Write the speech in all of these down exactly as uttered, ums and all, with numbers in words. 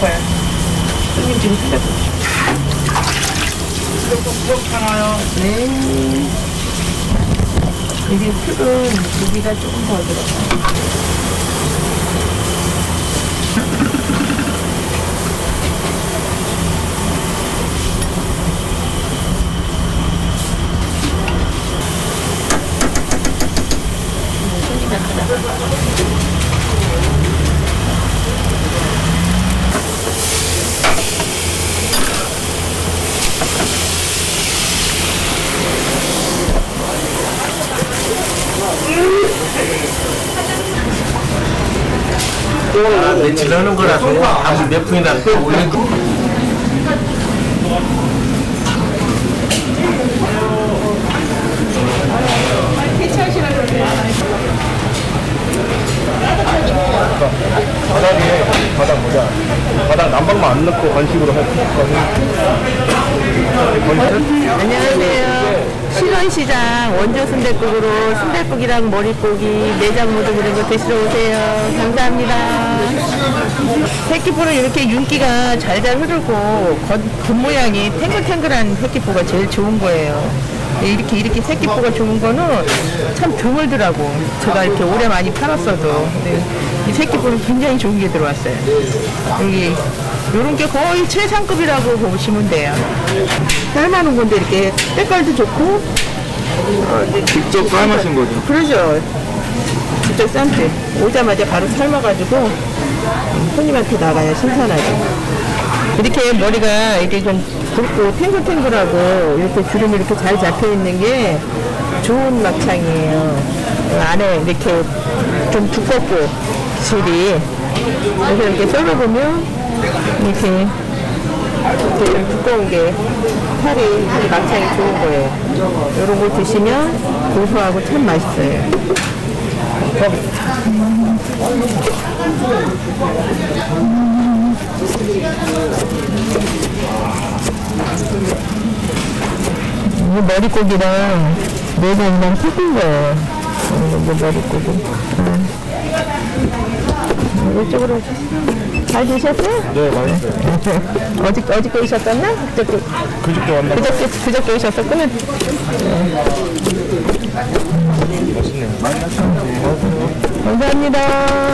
배고파요. 손님 지금 순댓국. 부엌하나요? 네. 여기 풀은 고기가 조금 더 들어가요. 며칠 하는 거라서 밥을 몇 분이나 또 올린 거. 바닥에 바닥 뭐냐 바닥 난방만 안 넣고 건식으로 했거든요. 안녕하세요. 신원시장 원조 순댓국으로 순댓국이랑 머릿고기, 내장 모듬 이런 거 드시러 오세요. 감사합니다. 새끼포는 이렇게 윤기가 잘잘 흐르고 겉, 겉모양이 탱글탱글한 새끼포가 제일 좋은 거예요. 이렇게 이렇게 새끼포가 좋은 거는 참 드물더라고. 제가 이렇게 오래 많이 팔았어도. 근데 이 새끼포는 굉장히 좋은 게 들어왔어요. 여기 요런 게 거의 최상급이라고 보시면 돼요. 삶아놓은 건데 이렇게 색깔도 좋고. 아, 직접 삶으신 거죠? 그러죠. 직접 삶지. 오자마자 바로 삶아가지고 손님한테 나가야 신선하죠. 이렇게 머리가 이렇게 좀 굵고 탱글탱글하고 이렇게 주름이 이렇게 잘 잡혀있는 게 좋은 막창이에요. 안에 이렇게 좀 두껍고 질이. 그래서 이렇게 썰어보면 이렇게, 이렇게 좀 두꺼운 게 살이 이 막창이 좋은 거예요. 이런 거 드시면 고소하고 참 맛있어요. 이 머릿고기랑 내장이랑 섞은 거예요. 이거 머릿고기. 아. 이쪽으로 오셨어요. 잘 드셨어요? 네, 맛있어요. 어저께, 어저께 오셨었나? 그저께, 그저께 왔나? 그저께, 그저께 오셨었구나. 네. 맛있네요. 감사합니다.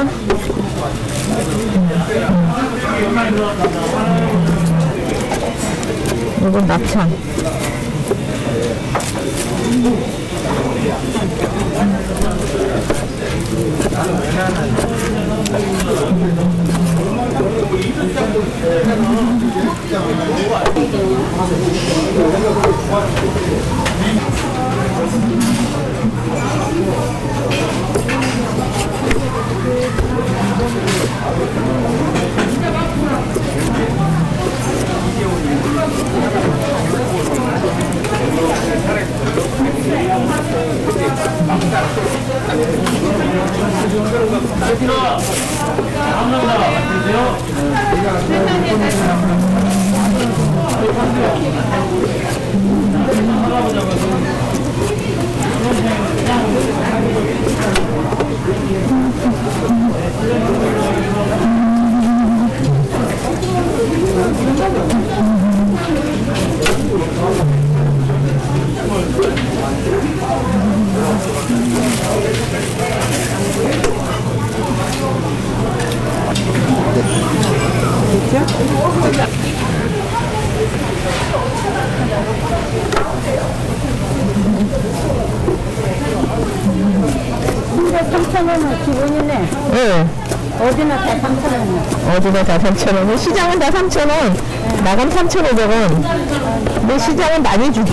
이건 막창. 삼천 원은 기본이네. 네. 어디나 다 삼천 원. 어디나 다 삼천 원. 시장은 다 삼천 원. 네. 마감 삼천오백 원. 근데 시장은 많이 주지.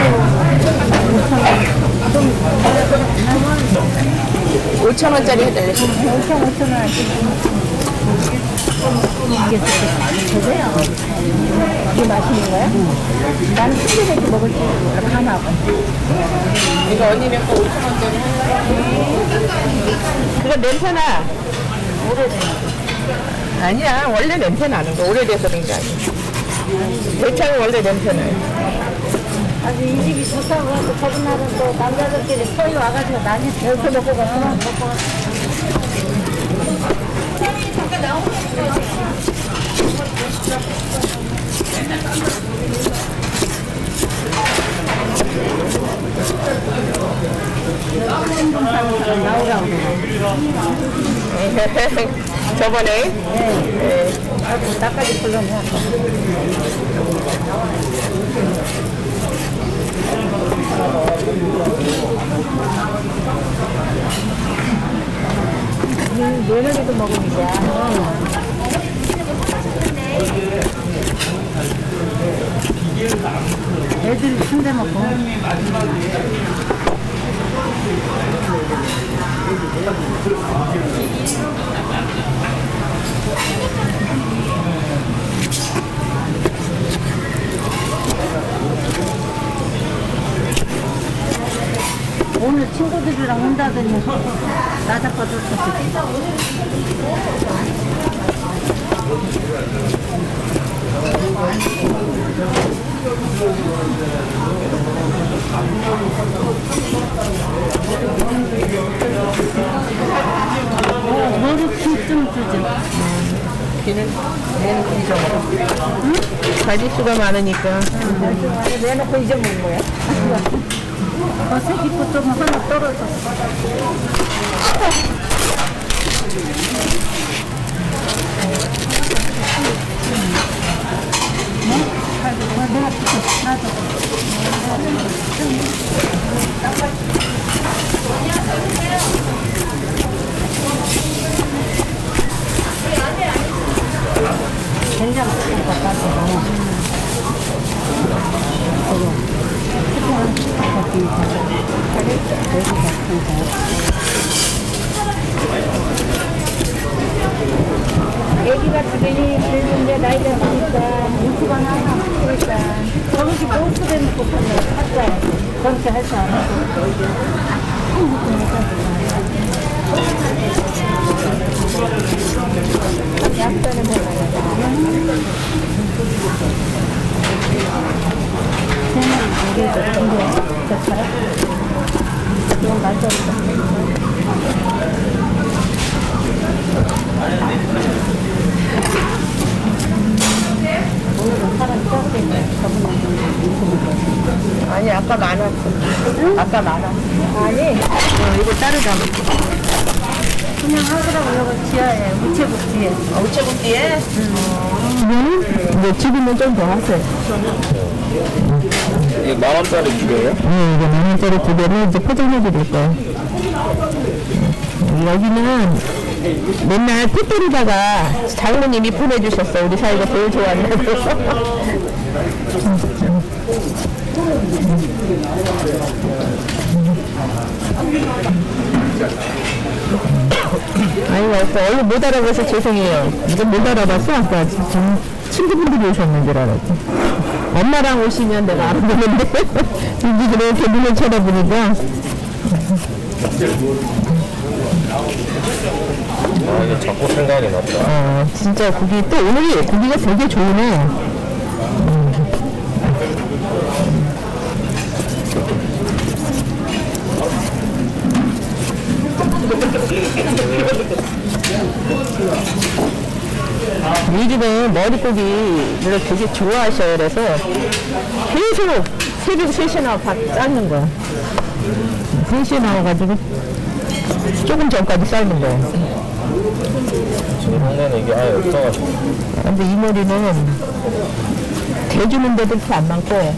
오천 원짜리 해달래. 오천 오천 원. 이게 저거요. 이게 맛있는 거야? 응. 나는 순대백이 먹을 줄 몰라. 감하고. 이거 언니네 거 오천 원짜리 그거 냄새나. 오래된 아니야, 원래 냄새 나는 거. 오래돼서 그런 게 아니야. 대창은 원래 냄새 나요. 아주 이 집이 좋다고 하고 저번 날은 또 남자들끼리 서희 와가지고 난이 이렇게 먹고 갔구만. 먹고 갔어. 잠깐 나오고 저번에. 네. 하고 나까지 불러내. 음, 며느리도 먹으니까. 애들이 순대 먹고. 오늘 친구들이랑 온다더니 나 잡고 줬어. 어, 머리 좀 주지. 걔는 얘는 잊어먹어. 응? 가지수가 많으니까. 응. 내놓고 잊어먹은 거야. 어, 새끼꽃 좀 하나 떨어졌어. 내가 놔둬. 된장 좀 갖다 줘. 애기가 당연히 늙은데 나이가 많으니까 물수가 하나 그러니까 정식 노트에 놓고 샀어요. 정식 할 줄 알았어. 약간은 먹어야 너무 맛있었어. 오늘은 사람이 적게 아니, 아까 많았어. 응? 아까 많았어. 아니, 어, 이거 따르자. 그냥 하더라고. 여기 지하에 우체국 뒤에. 아, 우체국 뒤에? 응. 네, 지금은 좀 더 하세요. 이게 만 원짜리 두 개예요? 네, 이거 만 원짜리 두 개를 이제 포장해 드릴 거예요. 여기는 맨날 풋돌이다가 장모님이 보내주셨어. 우리 사이가 제일 좋아한다고. 아이고, 얼른 못 알아봐서 죄송해요. 이거 못 알아봤어? 아까 지금 친구분들이 오셨는 줄 알았지. 엄마랑 오시면 내가 알아보는데 여기 그렇게 눈을 쳐다보니까. 아, 이게 자꾸 생각이 났다. 어, 진짜 고기, 또 오늘 고기가 되게 좋으네. 우리 집은 머릿고기를 되게 좋아하셔요. 그래서 계속 새벽 세 시에 나와 밥 삶는 거야. 세 시에 나와가지고 조금 전까지 삶는 거야. 지금 형네는 이게 아예 없어가지고. 근데 이 머리는 대주는 데도 이렇게 안 많고,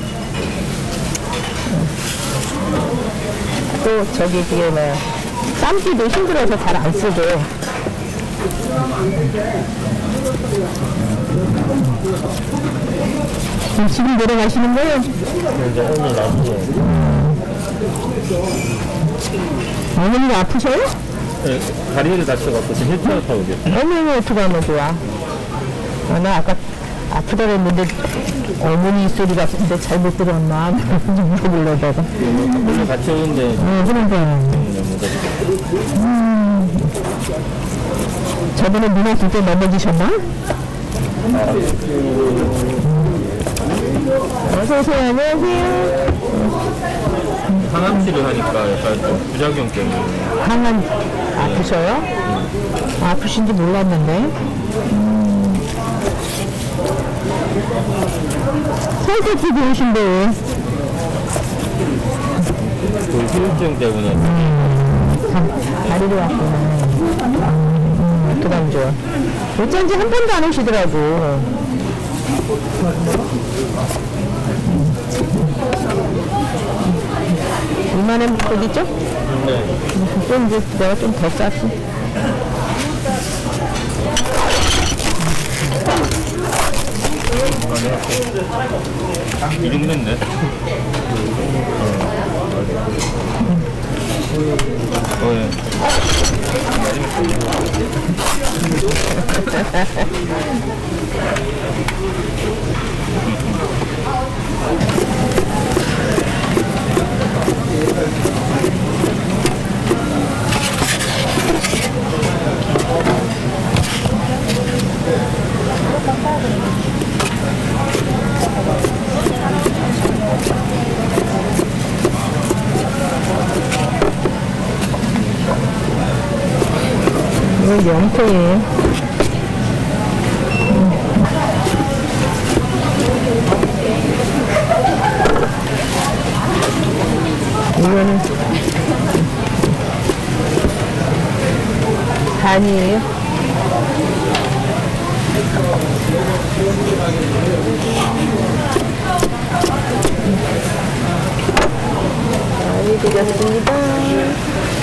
또 저기 그게 뭐야, 삶기도 힘들어서 잘 안 쓰고. 지금 내려가시는 거예요? 이제 오늘 나중에. 어머니가 아프셔요? 네, 다리를 다쳐갖고 지금 휠체어 타고 계세요. 어머니 어떻게 하면 좋아? 아, 나 아까 아프다 그랬는데 어머니 소리가 근데 잘못 들었나? 물어보려다가. 오늘 같이 오는데. 어, 그런데. 음. 저번에 누나 그때 넘어지셨나? 어서오세요. 안녕하세요. 항암 치료하니까 약간 좀 부작용 때문에. 항암 아프셔요? 음. 아프신지 몰랐는데. 음. 살짝 오신데. 그 후유증 때문에. 음. 다리로 왔구나. 음. 도감 좋아. 어쩐지 한 번도 안 오시더라고. 얼마나 거기죠? 네. 좀 이제 내가 좀 더 쌌어. 이 정도인데. 어, 예. 이건 영통이에요. 이거는 반이에요. 많이 드렸습니다.